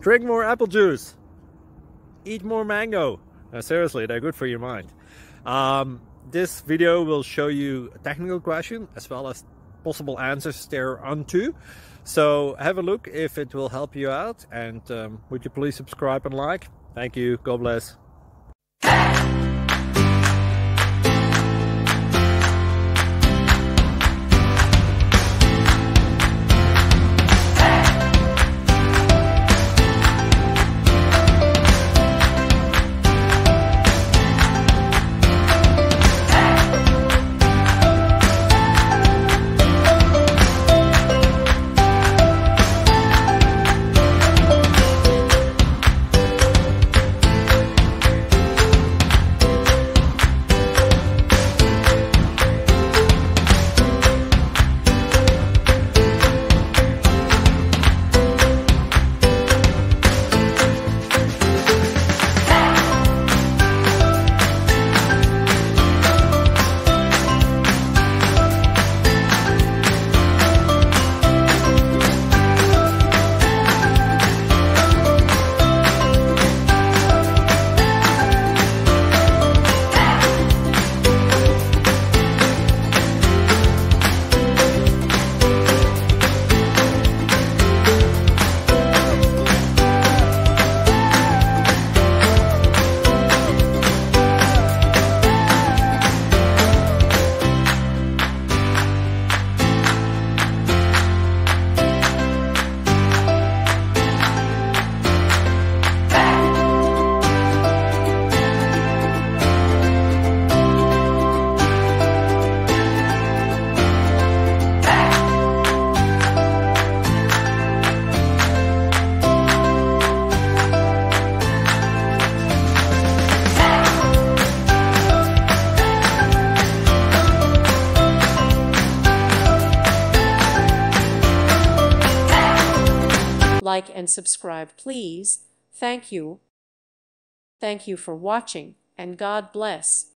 Drink more apple juice. Eat more mango. Seriously, they're good for your mind. This video will show you a technical question as well as possible answers thereunto. So have a look if it will help you out, and would you please subscribe and like? Thank you. God bless. Like and subscribe, please. Thank you. Thank you for watching, and God bless.